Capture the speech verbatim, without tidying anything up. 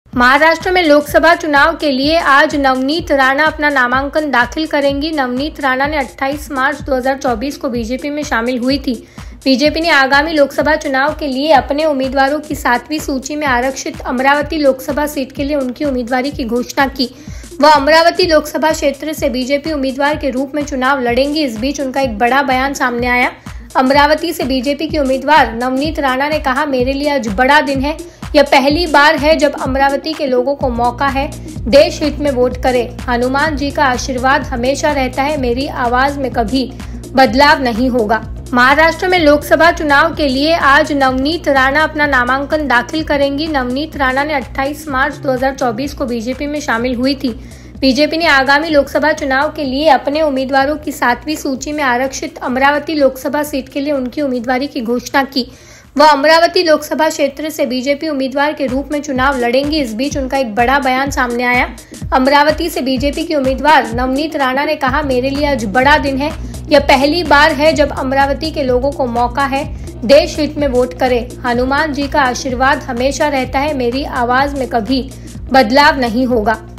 महाराष्ट्र में लोकसभा चुनाव के लिए आज नवनीत राणा अपना नामांकन दाखिल करेंगी। नवनीत राणा ने अट्ठाईस मार्च दो हज़ार चौबीस को बीजेपी में शामिल हुई थी। बीजेपी ने आगामी लोकसभा चुनाव के लिए अपने उम्मीदवारों की सातवीं सूची में आरक्षित अमरावती लोकसभा सीट के लिए उनकी उम्मीदवारी की घोषणा की। वह अमरावती लोकसभा क्षेत्र से बीजेपी उम्मीदवार के रूप में चुनाव लड़ेंगी। इस बीच उनका एक बड़ा बयान सामने आया। अमरावती से बीजेपी की उम्मीदवार नवनीत राणा ने कहा, मेरे लिए आज बड़ा दिन है। यह पहली बार है जब अमरावती के लोगों को मौका है देश हित में वोट करें। हनुमान जी का आशीर्वाद हमेशा रहता है। मेरी आवाज में कभी बदलाव नहीं होगा। महाराष्ट्र में लोकसभा चुनाव के लिए आज नवनीत राणा अपना नामांकन दाखिल करेंगी। नवनीत राणा ने अट्ठाईस मार्च दो हज़ार चौबीस को बीजेपी में शामिल हुई थी। बीजेपी ने आगामी लोकसभा चुनाव के लिए अपने उम्मीदवारों की सातवीं सूची में आरक्षित अमरावती लोकसभा सीट के लिए उनकी उम्मीदवारी की घोषणा की। वह अमरावती लोकसभा क्षेत्र से बीजेपी उम्मीदवार के रूप में चुनाव लड़ेंगी। इस बीच उनका एक बड़ा बयान सामने आया। अमरावती से बीजेपी की उम्मीदवार नवनीत राणा ने कहा, मेरे लिए आज बड़ा दिन है। यह पहली बार है जब अमरावती के लोगों को मौका है देश हित में वोट करें। हनुमान जी का आशीर्वाद हमेशा रहता है। मेरी आवाज में कभी बदलाव नहीं होगा।